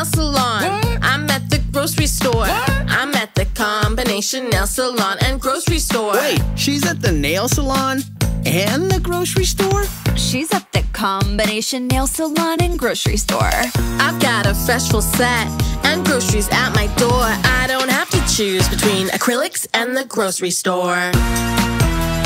nail salon. What? I'm at the grocery store. What? I'm at the combination nail salon and grocery store. Wait, she's at the nail salon and the grocery store? She's at the combination nail salon and grocery store. I've got a fresh full set and groceries at my door. I don't have to choose between acrylics and the grocery store.